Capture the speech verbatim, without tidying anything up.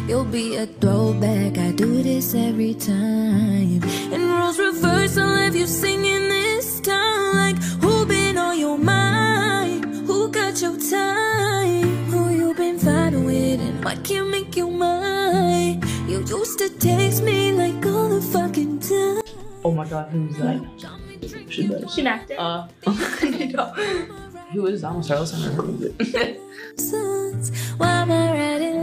You'll be a throwback, I do this every time. And roles reverse, I'll have you singing this time. Like, who been on your mind? Who got your time? Who you been fighting with and what can't make you mine? You used to text me like all the fucking time. Oh my god, who's that? She does. She's an actor. Uh, Who is that? I almost heard her with it. Why am I riding